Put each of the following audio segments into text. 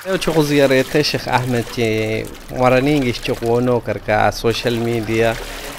Leo chuko ziarete Sheikh Ahmed mara nyingi kuona katika social media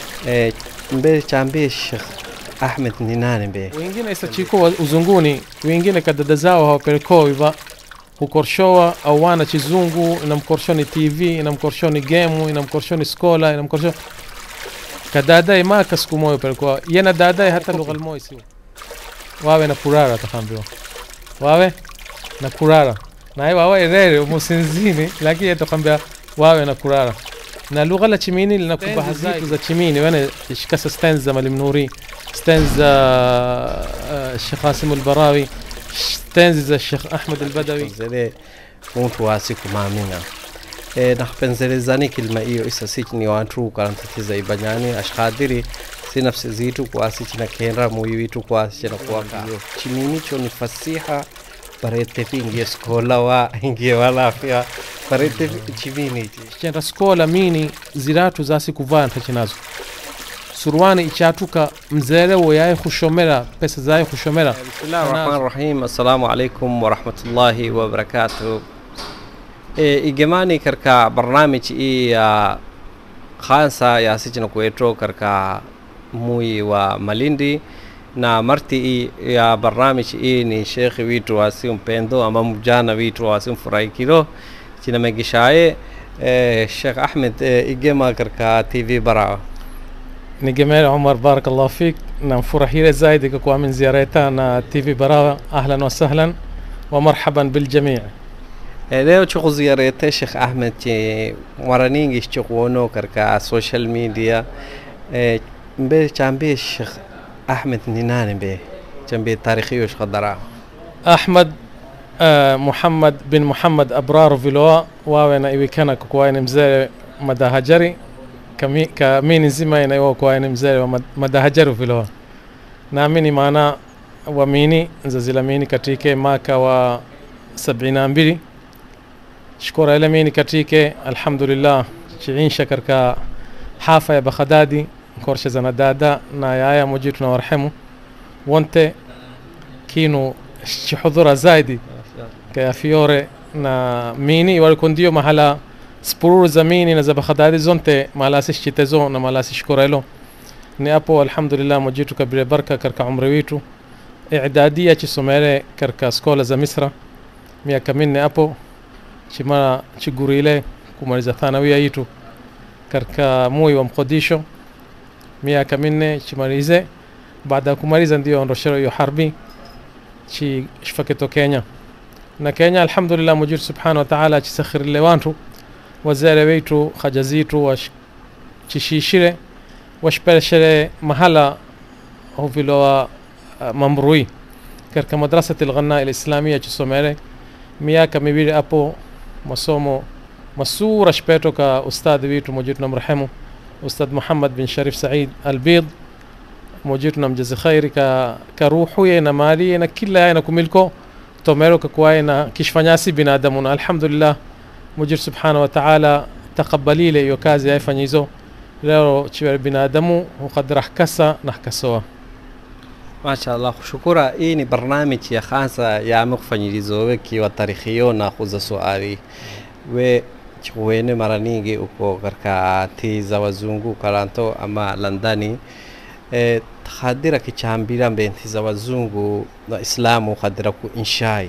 mbe chambie Sheikh Ahmed ni nani mbe wengine isachiko uzunguni wengine kadada zao hawapelekoi va hukorshowa au wana chizungu inamkorshoni TV inamkorshoni game inamkorshoni skola inamkorshoni kadada ima kasku moyo pelekwa yena dada hata lugha almoisi wawe na kurara takambiwa wawe na kurara na hiyo wawe rere musinzini lakini atakwambia wawe na kurara na lugha la chimini linakuba zitu za chimini wana shikasa stanza Maalim Nuri stanza Sheikh Qasim al-Barawi stanza Sheikh Ahmed al-Badawi zile mtu wasiku maamina napenzelezani kilima hiyo isasichi ni watu karantatiza ibanyani ashkhadiri si nafsi zitu kwa asichi na kenra moyo witu kwa asichi na kuwaka chimini cho ni fasiha parete fingi skola wa ingie wala afya parete chimini chenra skola mini ziratu zasi kuvaa ntachinazo surwani ichatuka mzere wo yae khushomera pesa zae khushomera Bismillahirrahmanirrahim assalamu alaykum wa rahmatullahi wa barakatuh igemani karka barnamij ya khansa ya sijina kuetro karka mui wa Malindi na marti ya barnamij ni Sheikh witu wasim pendo ama mjana witu wasim furaikiro china megishaye Sheikh Ahmed igema karka TV bara نجمال عمر بارك الله فيك نفرحي زايد كوا من زيارتنا تي في براوة اهلا وسهلا ومرحبا بالجميع. leo chuko ziarete Sheikh Ahmed mara nyingi kuona katika social media mbe chambie Sheikh Ahmed ni nani mbe chambie tarikhi yosh qadara Ahmed محمد بن محمد أبرار فيلوا وانا إيوي كان كوين مزاري مدهجري كمين زما ينايو كوين مزاري مدهجرو فيلوا ناميني معنا وميني زلميني كتيكي ماكا و 72 شكرا لميني كتيكي الحمد لله شعين شكر كا حافة بخدادي كورش زندادا نايايا مجيتنا ورحمه وانت كينو حضور زايدي كفيوري na mini walikondio mahala spurur zamini na za Baghdadi zonte malasi shitezo na malasi shkorelo ni hapo alhamdulillah mojitu kabire baraka karka umri wetu i'dadia chisomele karka skola za Misra miaka minne hapo chima chigurile kumaliza thanawia yetu karka moyo wa Mqdisho miaka minne chimalize baada kumaliza ndio ondoshero yo harbi chi shfaketo Kenya na Kenya alhamdulillah mujir subhanahu wa ta'ala chisakhir lewantu wazare wetu khajazitu wa chishishire washpershire mahala hovilo mamrui katika madrasa al-Ghanna al-Islamiyya chisomere miaka miwili hapo masomo masura shpeto ka ustadhi wetu mujirna marhamu ustad Muhammad bin Sharif Said al-Bid mujirna mjazi khairi ka ruhu na mali na kila yana kumilko tomero kwa na kishfanyasi binadamu alhamdulillah mujir subhanahu wa ta'ala taqabbali le yo kazi yafanyizo leo chiwe binadamu uqadrah kasa nahkasoa mashallah shukura hii ni barnamij ya khansa ya mkufanyilizo weki wa tarikhiyo na khuza swali we chwene mara nyingi uko katika tiza wazungu karanto ama landani khadira kichambira mbenti za wazungu na islamu khadira ku inshai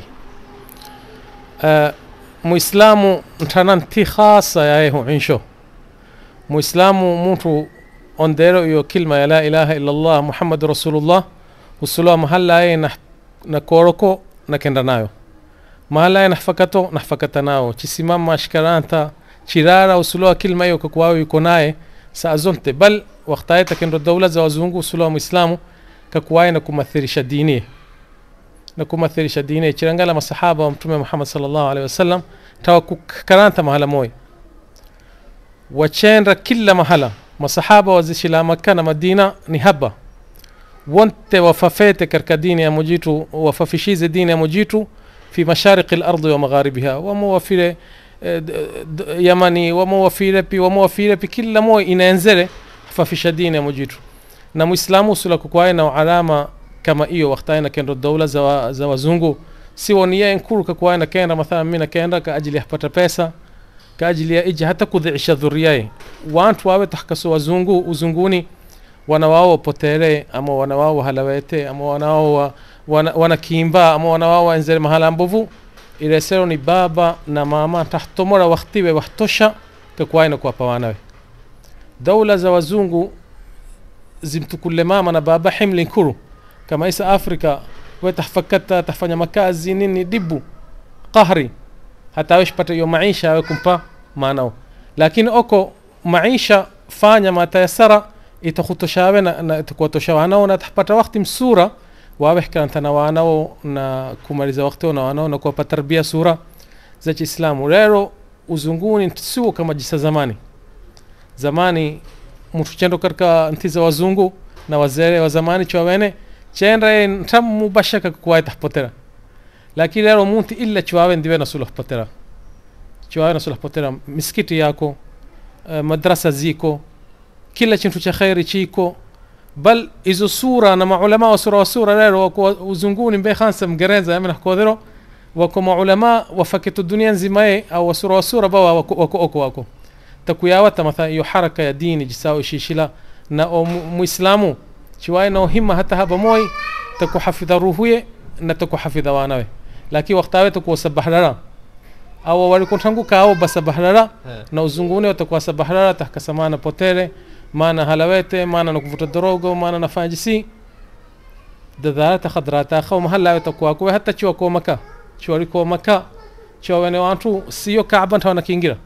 muislamu ntananti khasa yaehu insho muislamu mtu ondero yo kilma ya la ilaha illa Allah Muhammad Rasulullah usula mahalla na koroko na kenda nayo mahalla nahfakato nahfakata nao chisimama shkaranta chirara usula kilma yo kwa yuko naye saazonte bal waqtaita kendo dawla za wazungu usula muislamu kakwaye na kumathirisha dini chirangala masahaba wa mtume Muhammad sallallahu alaihi wasallam tawakukaranta mahala moyo wachendra kila mahala masahaba wazishila Makka na Madina ni haba wonte wafafete karka dini ya mujitu wafafishize dini ya mujitu fi mashariqi al-ardi wa magharibiha wa muwafire yamani wa muwafire pi kila moyo inaenzere fafisha dini ya mujitu na muislamu usula kukwaye na alama kama hiyo waqtaina kendo dawla za wazungu siwa nia nkuru kwa ina kenda mathalan mimi nakaenda kwa ajili ya kupata pesa kwa ajili ya ije hata kudhiisha dhuriyai watu wawe tahkasu wazungu uzunguni wana wao potere ama wana wao halawete ama wana wao wanakiimba ama wana wao enzele mahala mbovu ile sero ni baba na mama tahtomora waktiwe wahtosha kwa ina kwa pawanawe dawla za wazungu zimtukule mama na baba himli nkuru kama isa Afrika wetahfakata tafanya makazi nini dibu qahri hata wesh pata yo maisha wekumpa maanao lakini oko maisha fanya matayasara itakhutoshawe na itakuwatosha wanao na tahpata wakati msura wawehka antana wanao na kumaliza wakati wanao na kuwapa tarbia sura za Kiislamu leo uzunguni sio kama jisa zamani mtu chendo katika ntiza wazungu na wazee wa zamani chwawene chenra ntam mubashaka kwa tahpotera lakini leo mtu illa chwawe ndiwe na suluh potera chwawe na suluh potera miskiti yako madrasa ziko kila chintu cha khairi chiko bal izo sura na maulama wa sura leo uzunguni mbe khansa mgereza amna kodero wako maulama wafakitu dunia nzima au sura bawa wako takuyawata mathalan hiyo haraka ya dini jisao shishila na muislamu chwaye na himma hata haba moi takuhafidha ruhuye na takuhafidha wanawe lakini wakati takuwa sabahlala au walikon tangu kao basabahlala na uzunguni watakuwa sabahlala tahkasamana potere maana halawete maana nakuvuta drogo maana nafanya jisi dadharata khadrata khaw mahalla watakuwa kwa hata chwa kwa maka chwa liko maka chwa wene watu sio Kaaba ndio wanakiingira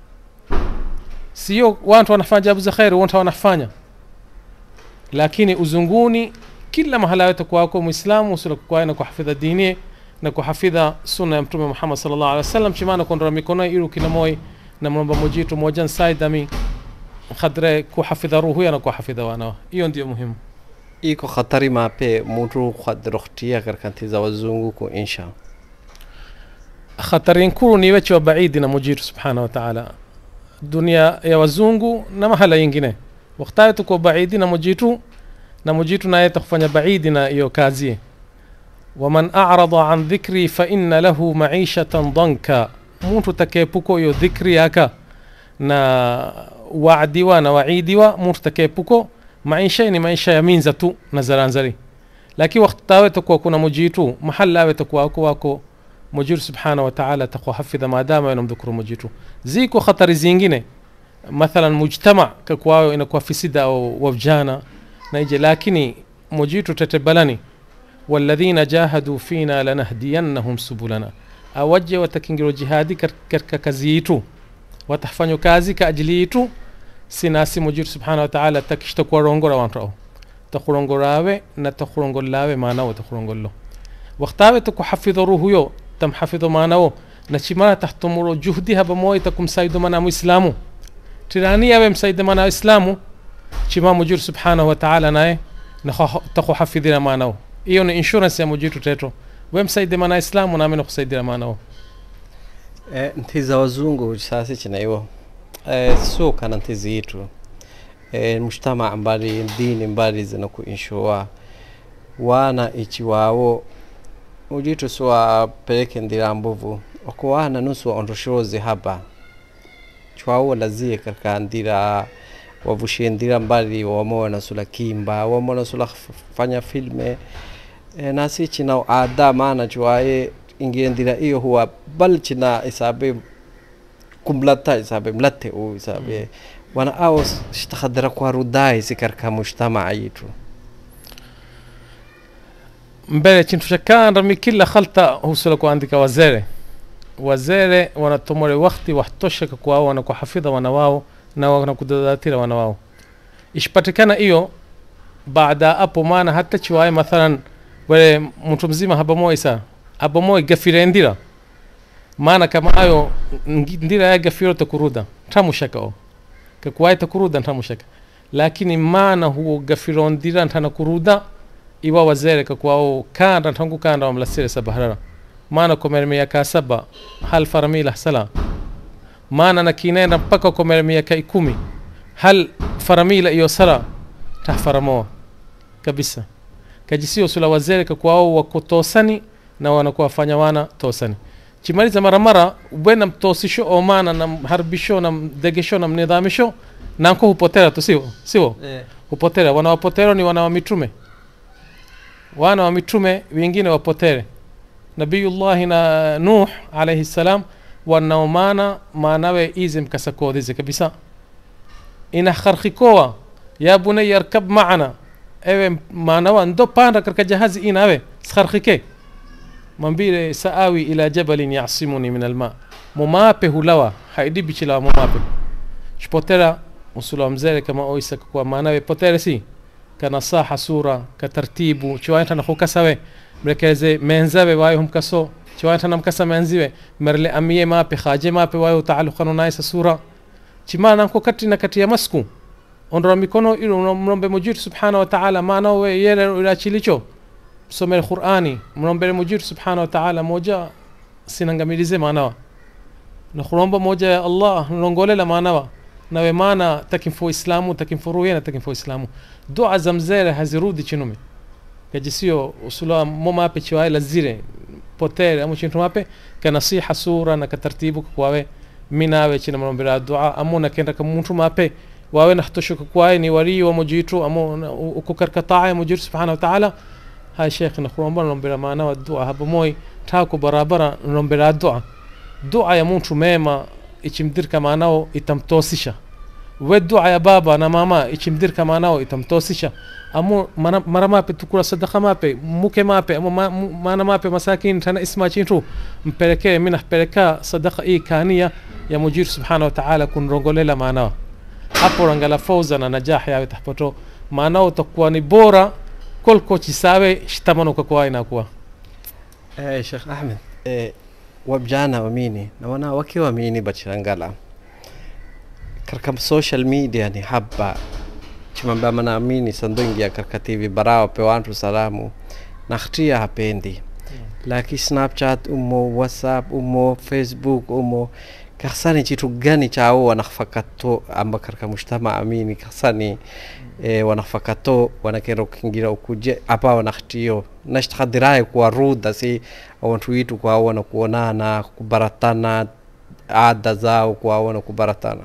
sio watu wanafanya jabu za khair watu wanafanya lakini uzunguni kila mahala watakuwa kwa muislamu usura kwa na kuhafidha dini na kuhafidha sunna ya mtume Muhammad sallallahu alaihi wasallam chimana kondra mikono iru kila moi na mambo mojitu moja saidami khadre kuhafidha ruhu na kuhafidha wana hiyo ndio muhimu iko khatari mape mtu khadrokhtia karkanti za wazungu ku insha khatarin kuru ni wecho baidi na mujitu subhanahu wa ta'ala dunia ya wazungu na mahala yingine wakati tuko baidi na mujitu na yeta kufanya baidi na hiyo kazi waman a'rada an dhikri fa inna lahu ma'ishatan danka mtu takepuko hiyo dhikri yaka na waadiwa na waidiwa mtu takepuko maisha ni maisha ya minza tu na zaranzari lakini wakati tuko kuna mujitu mahalla wetakuwa wako mujitu subhanahu wa ta'ala taqwa hafidha maadama yanamdhukuru mujitu ziko khatari zingine mathalan mujtama kwa inakuwa fisida au wavjana na ije lakini mujitu tatabalani walladhina jahadu fina lanahdiyannahum subulana awajja watakingiru jihadi katika kazi yetu watafanya kazi kwa ajili yetu sinasi mujitu subhanahu wa ta'ala takishtakuwa rongora wantao takurongorawe na takurongolawe maana watakurongollo waqtawe takuhafidhu ruhuyo tamhafidhu maanao na chimana tahtumuru juhdiha bamoy takumsaidu mana muislamu tirani yawe msaida mana islamu chima mujitu subhanahu wa ta'ala naye na takuhafidhira maanao hiyo ni insurance ya mujitu teto we msaida mana islamu na ameno kusaidia maanao ntiza wazungu sasa china hiyo sio kana ntizi yetu mshtama mbali dini mbali zinakuinshua wana ichiwao ujitu swa peleke ndira mbovu okuwana nusu ondoshoze haba chwao lazie katika ndira wavushie ndira mbali wamona sula kimba wamona sula fanya filme nasi china ada maana chwae ingie ndira hiyo huwa bal china isabe kumlata isabe mlate au isabe wana au shtakhadra kwa rudai sikarka mujtama yetu mbele chintu shakanda mikila khalta husula kwa andika wazere wanatomole wakati wahtoshaka kwa wana kuhafidha wana wao na wana kudadatira wana wao ishpatikana hiyo baada hapo maana hata chiwae mathalan wale mtu mzima haba moyo gafirendira maana kama ayo ndira ya gafiro takuruda tamushaka kwa takuruda tamushaka lakini maana huo gafiro ndira ntana kuruda iwa wazere kwa kanda tangu kanda wa mlasire sabaharara maana komermia ka saba hal faramila sala maana na kinenda mpaka komermia ka 10 hal faramila iyo sala tahfaramoa kabisa kajisio sula wazere kwa wakutosani na wanakuwa fanya wana tosani chimaliza mara bwena mtosisho omana na harbisho na degesho na mnidhamisho nanko hupotera tu sio hupotera wanawapotero ni wana wa mitume wengine wapotere nabiyullah na Nuh alayhi salam wanaomana maanawe izim kasakodize kabisa ina kharkhikowa ya bunay yarkab ma'ana ewe maanawa ndo panda karka jahazi inawe kharkhike mambire saawi ila jabalin yasimuni min alma mumape hulawa haidi bichila mumape shpotera musula mzere kama oisa kwa maanawe potere si kana saha sura katartibu chwaita na khukasawe mrekeze menzawe wayo humkaso chwaita na mkasa menziwe merle amiye mape khaje mape wayo taaluqan naisa sura chimana ko katina kati ya masku ondra mikono ilo mrombe mujir subhanahu wa ta'ala maana we yele ila chilicho some Qur'ani mrombe mujir subhanahu wa ta'ala moja sinangamilize maana na khuromba moja ya Allah nongolela maana nawe maana takimfu islamu takimfu ruya takimfu islamu dua zamzere hazirudi chinume kajisio usula moma pe chiwa ila zire potere amu chintu mape kanasiha sura na katartibu kwawe minawe china mrombera dua amuna kenda kamuntu mape wawe nahtoshuka kwawe ni wali wa mujitu amu ukukarkataa mujir subhanahu wa ta'ala hay sheikh na khuromba mrombera maana wa dua hapo moy tako barabara mrombera dua ya muntu mema ichimdirka maanao itamtosisha we dua ya baba na mama ichimdirka maanao itamtosisha amu mara mape tukura sadaqa mape muke mape amu maana mape masakin tana isma chintu mpelekee mina peleka sadaqa kania ya mujir subhanahu wa ta'ala kunrongolela maanao hapo rangala fauza na najah yawe tahpato maanao takuwa ni bora kolko chisawe shitamano kwa inakuwa Sheikh Ahmed wabjana wamini na wana waki wamini bachirangala karka social media ni habba chimamba mana amini sandungia karka TV barao pe wantu salamu nakhtia hapendi laki Snapchat WhatsApp Facebook karsani chitu gani chao wanafakato amba karka mujtama amini karsani wanafakato wanakero kingira ukuje hapa wanakhtiyo nashtakadiraye kwa ruda si wantu witu kwa wana kuonana kubaratana ada zao kwa wana kubaratana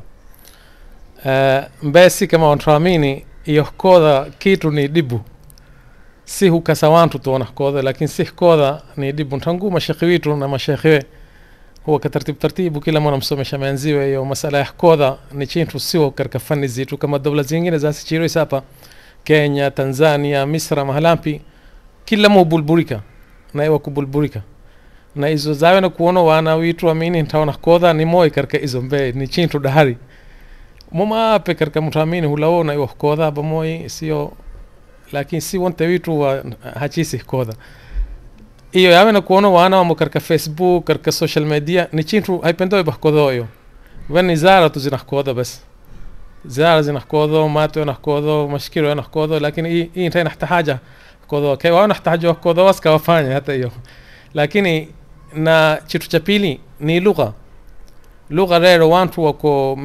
mbesi kama wantuamini iyo koda kitu ni dibu si hukasa wantu tuona koda lakini si koda ni dibu ntangu mashekhi witu na mashekhiwe huwa tartibu kila mwana msomesha menziwe iyo masala ya koda ni chintu siwa karka fani zitu kama dola zingine za sichiro isapa Kenya, Tanzania, Misra mahalampi kila mubulburika na iwa kubulburika na izo zawe na kuona wana witu amini ntaona koda ni moi karka izo mbe ni chintu dahari muma ape karka mutamini hulaona iwa koda ba moi sio lakini si wonte witu wa hachisi koda iyo yawe na kuona wana wa karka Facebook karka social media ni chintu haipendo iba koda hiyo wani zara tu zinakoda bas زار زنحكوذو ماتو نحكوذو مشكلة نحكوذو لكن إيه إنتي نحتاجه كوذو كي وانا نحتاجه كوذو واسكا وفاني حتى إيو لكن na chitu cha pili ni lugha rero wantu wako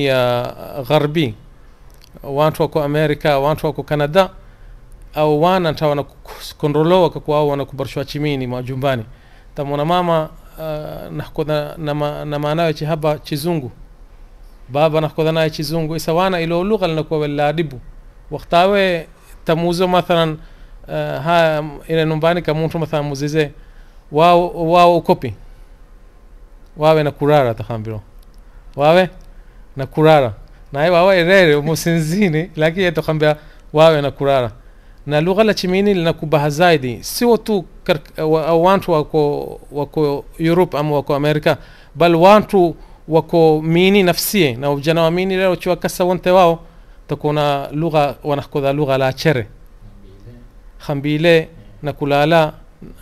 gharbi wantu wako Amerika wantu wako Canada au wana tawana kontrolowa kwa wana kubarshwa chimini majumbani tamona mama nakoda na maanayo chihaba chizungu baba nakoda na chizungu isawana ilo lugha linakuwa waladibu waqtawe tamuzo mathalan ha ile numbani kama mtu mathalan muzize wao kopi wawe na kurara takhambiro wawe na kurara na wawe erere musinzini lakini takhambia wawe na kurara na lugha la chimini linakubaha zaidi sio tu wantu wako Europe ama wako Amerika bal wantu wako mini nafsie na vijana wa mini leo chwa kasa wonte wao takuna lugha wanakoda lugha la chere khambile na kulala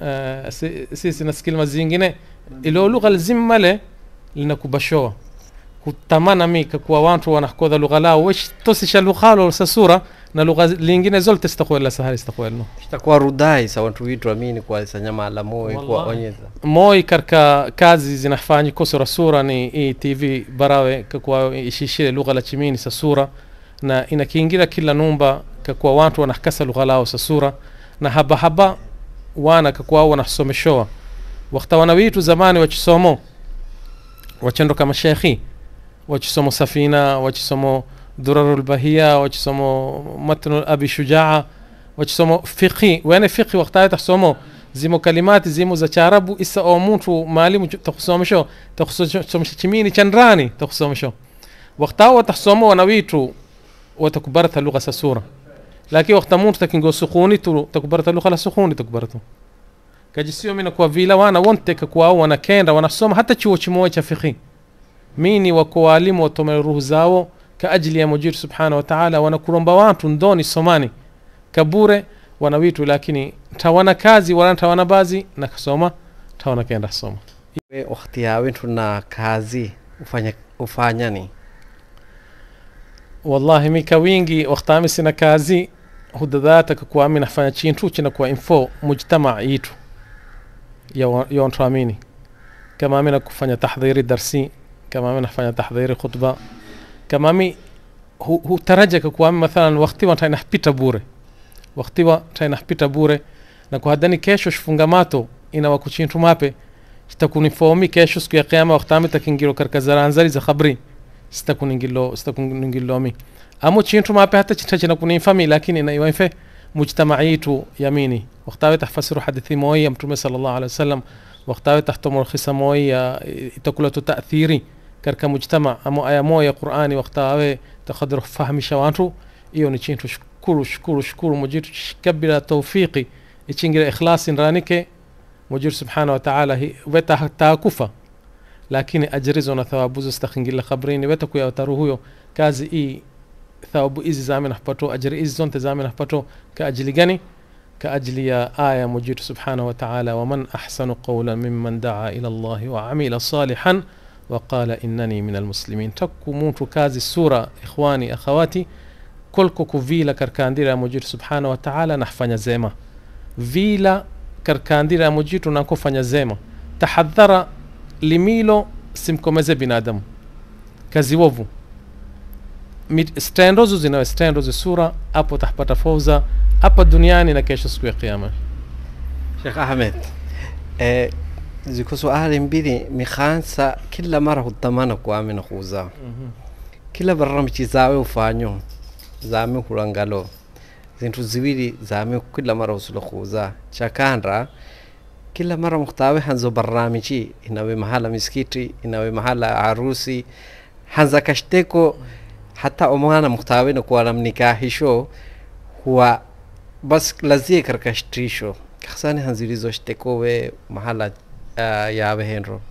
sisi na skill mazingine ilo lugha lazima le linakubashoa kutamana mika kwa watu wanakoda lugha lao wish tosisha lugha lo sasura na lugha lingine zote zitakuwa sahari zitakuwa no itakuwa rudai sa watu witu amini kwa sanyama la moyo kwa onyeza moyo karka kazi zinafanya kusura sura ni TV barawe kwa ishishile lugha la chimini sa sura na inakiingira kila numba kwa watu wanakasa lugha lao sa sura na haba wana kwa wanasomeshoa wakati wanawitu zamani wachisomo wachendo kama shekhi wachisomo safina wachisomo durarul bahia wachisomo matn abi shujaa wachisomo fiqhi wana fiqhi wakati tahsomo zimo kalimati zimo za charabu isa o mtu maalimu takhusomesho chimini chandrani takhusomesho wakati wa tahsomo wanawitu watakubarata lugha sa sura lakini wakati mtu takingo sukhuni tu takubarata lugha la sukhuni takubaratu kajisio mina kwa vila wana wonte kwa wana kenda wanasoma hata chuo chimoja cha fiqhi mini wako walimu watomele ruhu zao ka ajili ya Mujir subhanahu wa ta'ala wanakuromba watu ndoni somani kabure wanawitu lakini tawana kazi wala tawana bazi na kusoma tawana kenda soma wakati yawe tuna kazi ufanya ni wallahi mika wingi wakati sina kazi hudadhataka kwa mimi nafanya chintu china kwa info mujtama yitu ya ontraamini kama mimi nakufanya tahdhiri darsi kama mimi nafanya tahdhiri khutba kama mimi hutarajaka kwa mimi mathalan wakati wa tainapita bure wakati wa tainapita bure na kwa hadani kesho shfungamato ina wakuchintu mape itakunifomi kesho siku ya kiyama wakati takingiro karkazaranzali za khabri sitakuningilo mi amo chintu mape hata chitachina kunifami lakini ina iwaife mujtamaitu yamini wakati tahfasiru hadithi moja mtume sallallahu alaihi wasallam wakati tahtomu khisamoya itakulatu ta'thiri karka mujtama amo aya moja Qur'ani wakati takadru fahmisha watu iyo ni chintu shukuru mujitu kabila tawfiqi ichingira ikhlasin ranike Mujir subhanahu wa ta'ala weta hata kufa lakini ajrizo na thawabu zistakhingira khabrini weta kuya taru huyo kazi hii thawabu hizi zamani hapato ajri hizi zote zamani hapato ka ajili gani ka ajili ya aya Mujir subhanahu wa ta'ala wa man ahsanu qawlan mimman da'a ila Allah wa amila salihan wa qala innani minal muslimin takumutu kazi sura ikhwani akhawati kolko kuvila karkandira Mujir subhanahu wa ta'ala nafanya zema vila karkandira Mujitu na kufanya zema tahadhara limilo simkomeze binadamu kazi wovu stendozo zinawe stendozo sura hapo tahpata fauza hapa duniani na kesho siku ya kiyama. Sheikh Ahmed ziko swali mbili mikhansa kila mara hutamana kuamina khuza kila barnamiji zawe ufanyo zame hulangalo zintu ziwili zame kila mara usulu khuza chakandra kila mara mukhtawe hanzo barnamiji inawe mahala miskiti inawe mahala arusi hanza kashteko hata omwana mukhtawe na kuwa namnikahisho huwa bas lazie karkashtisho khasani hanzilizo shtekowe mahala yawe henro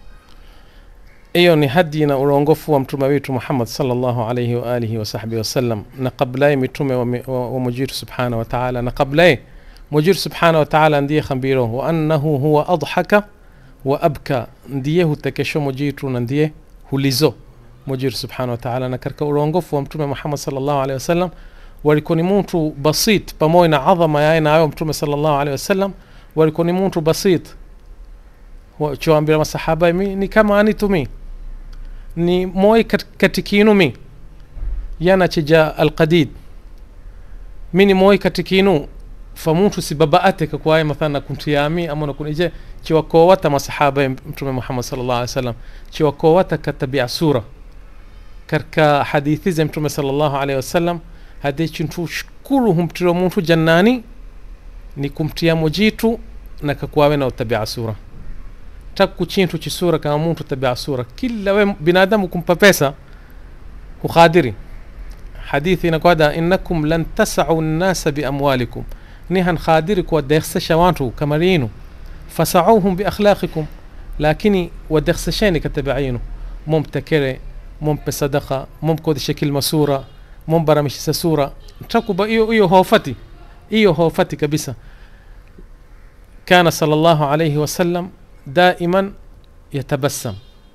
iyo ni hadina urongofu wa mtume wetu Muhammad sallallahu alayhi wa alihi wa sahbihi wasallam na kabla mitume wa Mujir subhanahu wa ta'ala na kabla Mujir subhanahu wa ta'ala ndiye khambiro wa annahu huwa adhaka wa abka ndiye hutakesho Mujitu na ndiye hulizo Mujir subhanahu wa ta'ala na karka urongofu wa mtume Muhammad sallallahu alayhi wasallam walikuwa ni mtu basit pamoja na adhama yake na mtume sallallahu alayhi wasallam walikuwa ni mtu basit wachoambia masahaba ni kama anitumi ni moi katikinu mi yana chija alqadid mini moi katikinu famuntu sibabaate kwa mathalan kuntiyami ama nakunije chiwakowata masahaba mtume Muhammad sallallahu alaihi wasallam chiwakowata katabia sura karka hadithi za mtume sallallahu alaihi wasallam hadithi shukuru humtiro muntu jannani ni kumtia Mujitu na kakwawe na utabia sura taku chintu chi sura kama muntu tabia sura kila we binadamu kumpa pesa huqadiri hadithi inakwada innakum lan tas'u an-nas bi amwalikum nihan khadiri kwa dakhsha watu kamarinu fas'uhum bi akhlaqikum lakini wadakhshani katabainu mumtakire mumpe sadaqa mumkodi shakil masura mumbaramish sura takuba iyo hofati kabisa kana sallallahu alayhi wasallam دائما يتبسم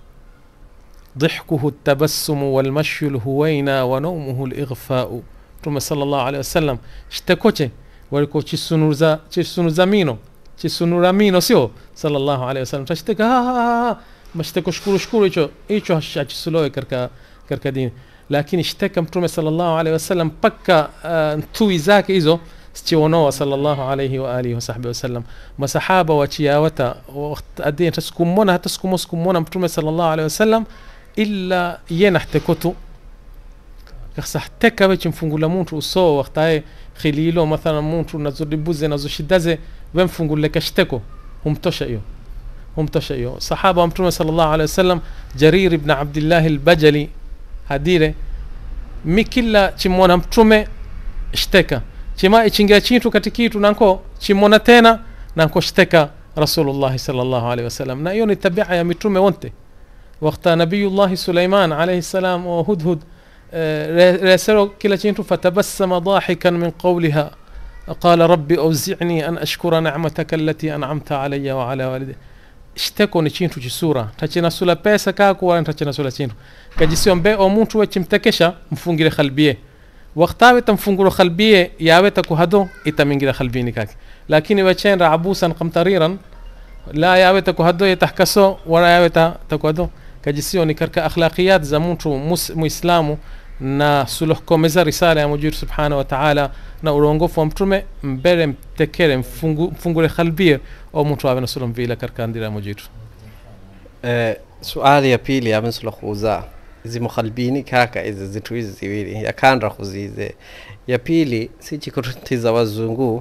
ضحكه التبسم والمشي الهوينا ونومه الإغفاء ثم صلى الله عليه وسلم اشتكوچه ولكو تشسنوزامينو تشسنورامينو سيو صلى الله عليه وسلم تشتكى مشتكو شكرو ايچو هشاچسلو كركا دين لكن اشتكى متوم صلى الله عليه وسلم بكا توي زاك ايزو stiwonoa sallallahu alayhi wa alihi wa sahbihi wasallam masahaba wachiyawata adin taskumona hata skummona mtume sallallahu alayhi wasallam illa yenahtakotu kasahteka wechi mfungula muntu uso waqtaye khililo mathalan muntu nazodibuze nazoshidaze wemfungule kashteko humtosha hiyo sahaba wa mtume sallallahu alayhi wasallam Jarir ibn Abdullah al-Bajali hadire mikilla chimona mtume shteka chima ichingia chintu katikitu nanko chimona tena nanko shteka Rasulullah sallallahu alayhi wasallam na hiyo ni tabia ya mitume wote waqta nabiyullah Sulaiman alayhi salam wa Hudhud رسلوا كلا شيء فتبسم ضاحكا من قولها قال ربي أوزعني أن أشكر نعمتك التي أنعمت علي وعلى والدي اشتكوا نشينتو جسورة تachina sula pesa kako wala tachina sula chintu kajisio mbe o muntu wechimtekesha mfungire khalbiye waqtawe tamfunguro khalbiye yaweta kuhado itamingira khalbini kake lakini wachenda abusan qamtariran la yaweta kuhado yatahkaso wala yaweta takuhado kajisio ni karka akhlaqiyat za mtu muislamu na suluhkomeza risala ya Mujir subhanahu wa ta'ala na urongofu wa mtume mbele mtekere mfungure khalbie au mtu awe na sulum vile karka ndira Mujir. Suali ya pili ya msuluhuza hizi mukhalbini kaka hizi zitu hizi ziwili ya kandra kuzize ya pili si chikotiza wazungu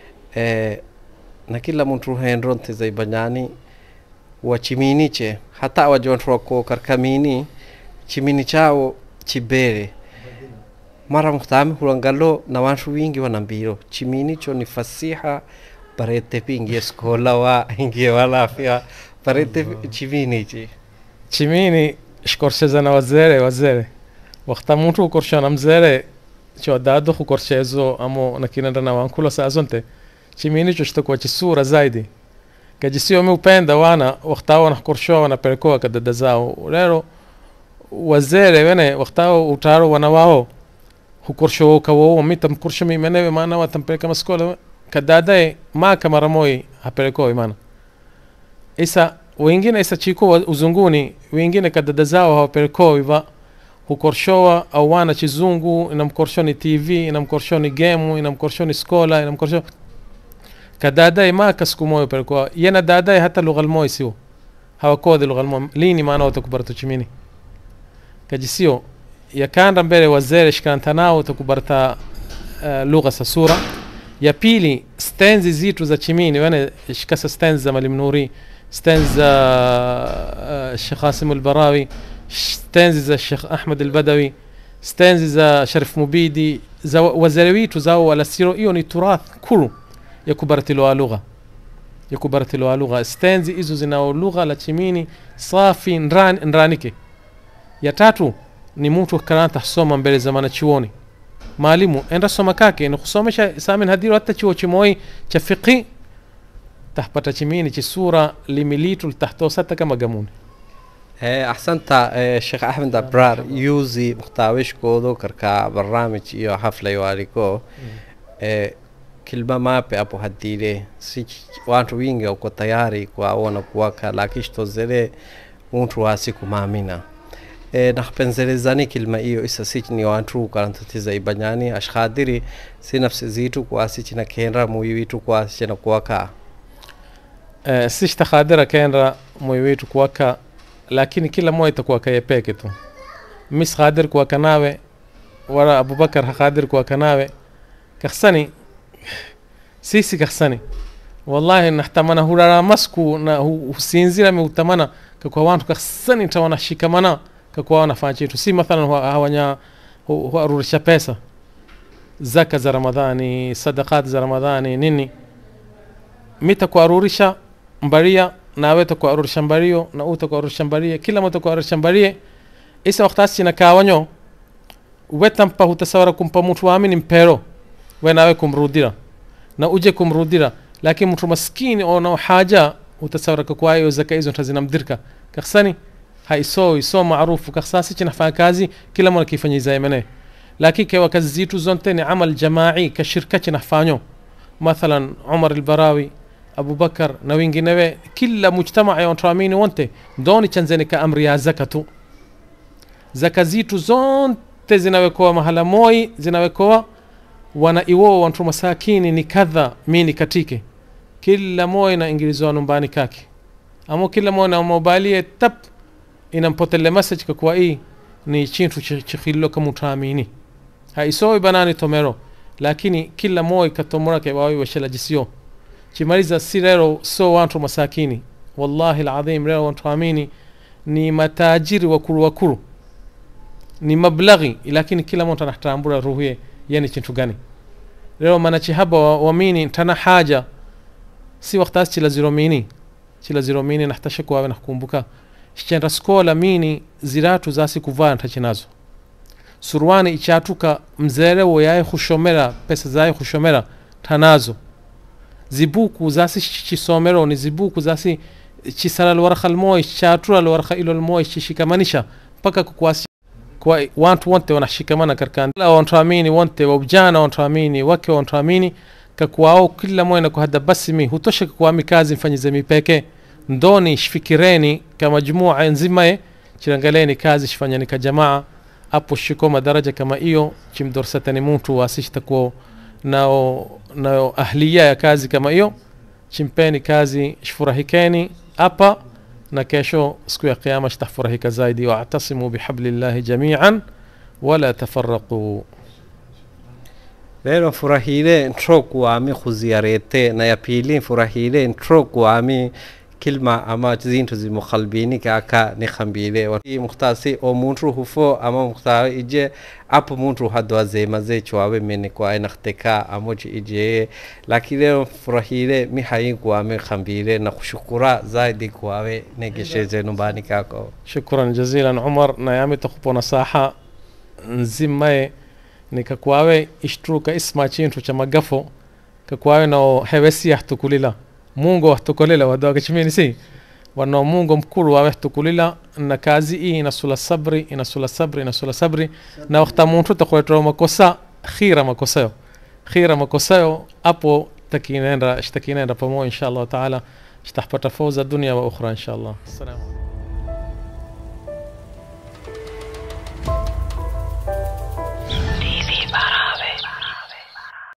na kila mtu hendronte za ibanyani wachiminiche hata wajontu wako karkamini chimini chao chibere mara mkutami hulangalo na watu wingi wanambiro chimini cho ni fasiha parete pingi eskola wa ingie wala afya parete chimini shkorsheza na wazere wakati mtu ukorshana mzere cho dado ukorshezo amo nakinenda na wankulo saa zonte chimini cho shtakuwa chisura zaidi kajisio meupenda wana wakati wana korshoa wanapelekwa kadada zao lero wazere wene wakati utaro wana wao hukorshoa kawo mita mkorshomi menewe maana watampeleka maskola kadada ma kamara moi hapelekwa maana isa wengine isa chiko uzunguni wengine kadada zao hawapelekwa hiva hukorshoa au wana chizungu inamkorshoni TV inamkorshoni game inamkorshoni skola inamkorshoni kadada ما كسكو موي بركو ينا دادا حتى لغه الموي سيو هوا كود لغه الموي ليني ما نوتو كبرتو تشميني كجسيو يا كان رمبره وزيرش كان تناو تكبرتا لغه سوره يا بيلي ستانز زيتو za chimini وانا shikasa stanza za Mwalimu Nuri stanza Sheikh Qasim al-Barawi stanza za Sheikh Ahmed al-Badawi stanza za Sharif Mubidi za wazarawitu zao wala siro hiyo ni turath kulu yakubaratiloa lugha stanzi hizo zinao lugha la chimini safi nranike ya tatu ni mtu karanta soma mbele za manachuoni maalimu enda soma kake na kusomesha samin hadiru hata chuo chimoi cha fiqhi tahpata chimini chi sura limilitu tahtosata kama gamuni ahsanta Sheikh Ahmed Abrar yuzi muhtawish kodo karka barnamij iyo hafla yaliko kilma mape hapo hadire si watu wingi wako tayari kuona kuwaka lakini zile mtu asiku maamina na penzelezani kilma hiyo isa si ni watu karantatiza ibanyani ashkhadiri si nafsi zitu kwa si na kenra muyitu kwa si na kuwaka si khadira kenra muyitu kuwaka lakini kila mmoja itakuwa kayepeke tu mis khadir kuwaka nawe wala Abubakar khadir kuwaka nawe kakhsani sisi kakhsani wallahi nahtamana hurara masku na husinzira meutamana kwa watu kakhsani tawana shikamana kwa wanafanya kitu si mathalan hawanya huarurisha pesa zaka za Ramadhani sadaqat za Ramadhani nini mita kuarurisha mbaria na wewe kuarurisha mbario na uta kuarurisha mbaria kila mtu kuarurisha mbaria isa wakati na kawanyo wetampa hutasawara kumpa mtu waamini mpero wewe nawe kumrudira na uje kumrudira lakini mtu maskini ona haja utasawara kwa hiyo zaka hizo zinamdirka kakhsani iso maarufu kakhsasi chinafanya kazi kila mwana kifanya zaimene lakini kwa kazi zitu zonte ni amal jamai ka shirka chinafanya mathalan Umar al-Barawi Abu Bakar na wenginewe kila mujtamaa yontraamini wonte ndoni chanzeni ka amri ya zakatu zaka zitu zonte zinawekwa mahala moi zinawekwa wana iwo wantu masakini ni kadha mini katike kila moja na ingilizwa nyumbani kake amo kila moja na mobile tap inampotele message kwa hii ni chintu chikhilo kama taamini haisoi banani tomero lakini kila moja katomora ke wawi washela jisio chimaliza sirero so wantu masakini wallahi alazim leo wantu amini ni matajiri wakuru ni mablaghi lakini kila mtu anatambura ruhuye yani chintu gani leo manachi haba waamini tana haja si wakati chila zero mini nahtasha kwa nakumbuka shenda skola mini ziratu zasi kuvaa ntachinazo surwani ichatuka mzere wo yae khushomera pesa zae khushomera tanazo zibuku zasi chisomero ni zibuku zasi chisara alwarqa almoy chatura alwarqa ilo almoy chishikamanisha paka kukwasi kwa wantu wonte wanashikamana karkan la wantu amini wonte wabjana wantu amini wake wantu amini kakwao kila moja kwa hada basimi hutosha kwa mikazi mfanyize mipeke ndoni shifikireni kama jumua nzima chirangaleni kazi shifanyani ka jamaa hapo shikoma daraja kama hiyo chimdorsatani mtu wasishtakuwa nao ahliya ya kazi kama hiyo chimpeni kazi shfurahikeni hapa na kesho siku ya kiyama shtafurahika zaidi wa'tasimu bihablillahi jami'an wala tafarraqu leo furahile ntroku ami khuziyarete na ya pili furahile ntroku ami kilma ama zintu zimukhalbini ka ni khambile wa mukhtasi o muntu hufo ama mukhtar ije apo muntu hadwa zema ze chwawe mene kwa inahteka amoji ije lakini leo furahile mi hayin kwa mi khambile na kushukura zaidi kwawe negesheje nyumbani kako shukran jazilan Umar na yami takupo nasaha nzima nikakwawe ishtruka isma chintu cha magafo kakwawe no hewesi yahtukulila Mungu wahtukulila wadoga chimini si wano Mungu mkuru wahtukulila na kazi hii inasula sabri na wakati muntu takuletea makosa khira makosayo hapo takinenda pamoja inshallah taala shtapata fauza dunia wa ukhra inshallah. Assalamu